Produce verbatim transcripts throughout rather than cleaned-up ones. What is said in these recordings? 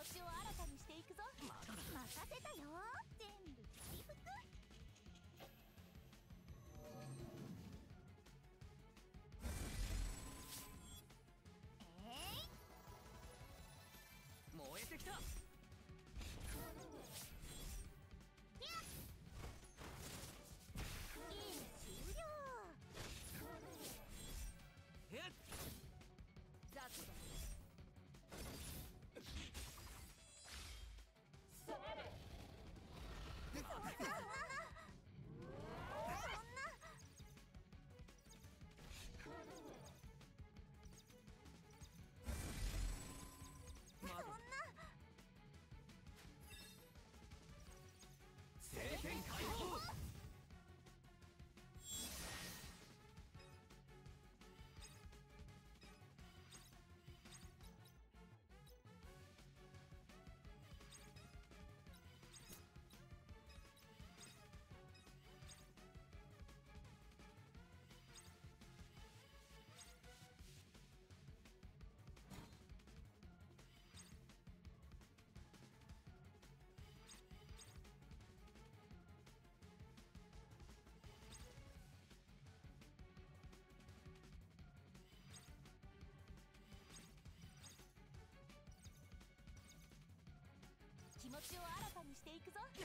持ちを新たにしていくぞ。 まだだ。 任せたよ。全部回復。えい、 燃えてきた。 ゲーム終了。 えっ、 雑だ。 それでそんなそんなまだ。 そんな聖剣解放。 気持ちを新たにしていくぞ。うん、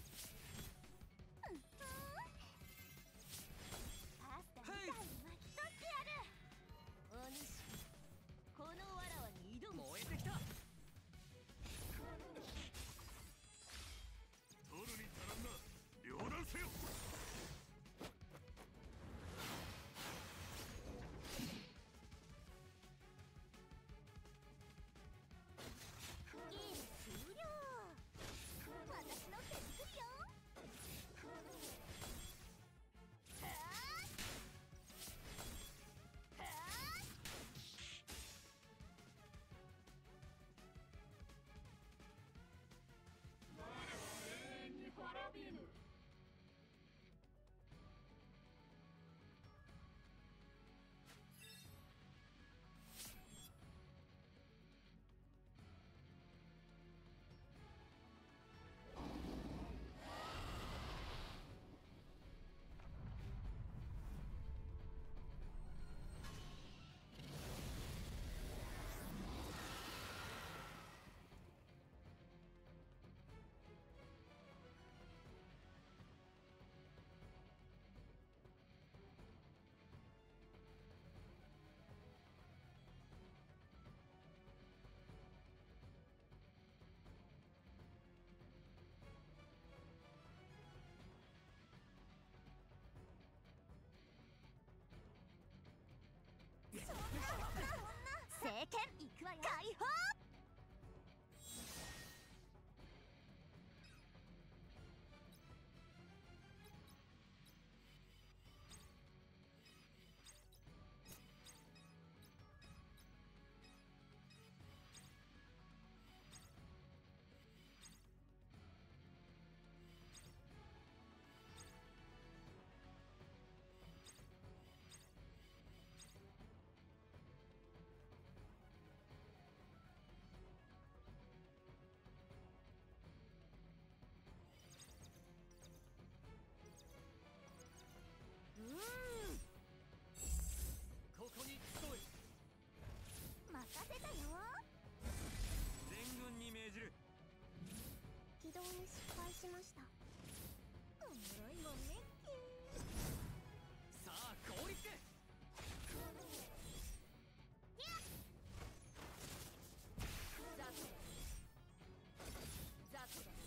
パスタみたいに巻き取ってやる。お主、このわらわに挑む。 燃えてきた。 取るに足らんな。両断せよ。 ゲーム終了。私の手作りよ。はあはあ、 永遠に滅びぬ。 聖剣いくわよ。解放。うーん、 ここに集え。 任せたよ。 全軍に命じる。 起動に失敗しました。おもろいもんね。 さあ効率で。 雑だ雑だ。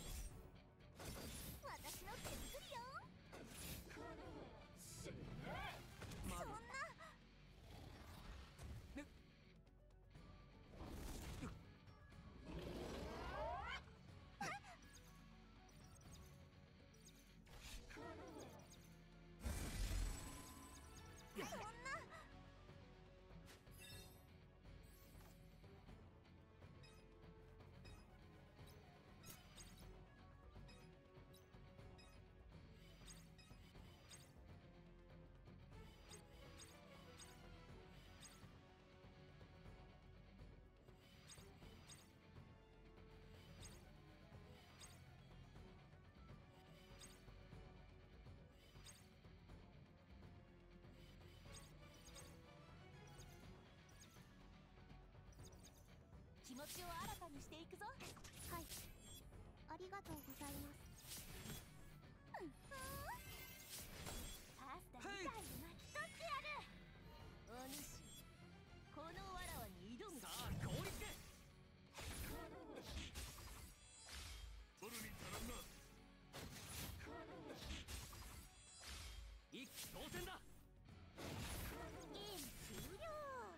私の手作りよ。 まだ。 そんなぬを新たにしていくぞ。はい、ありがとうございます。うん、パスタみたいに巻き取ってやる。お主、このわらわに挑む。 さあ凍りつけ。 取るに足らんな。 一気当選だ。 ゲーム終了。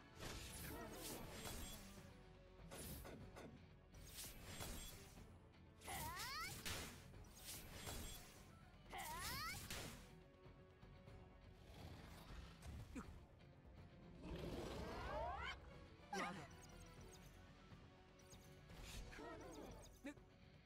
まだね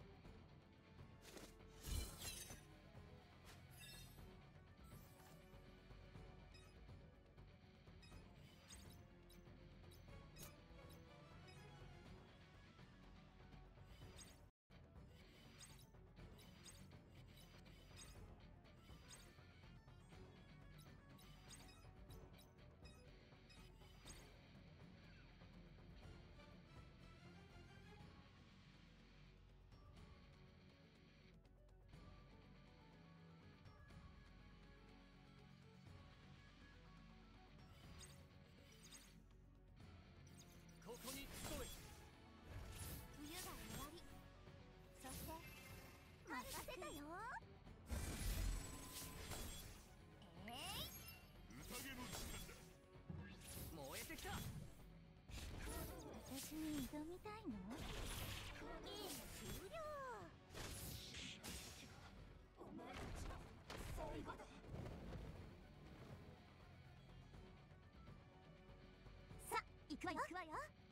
ここに集え。 冬が終わり、そして任せたよ。えい、 宴の時間だ。 燃えてきた。 私に挑みたいの？ゲーム終了。お前たちの最後だ。さあ、行くわよ。行くわよ。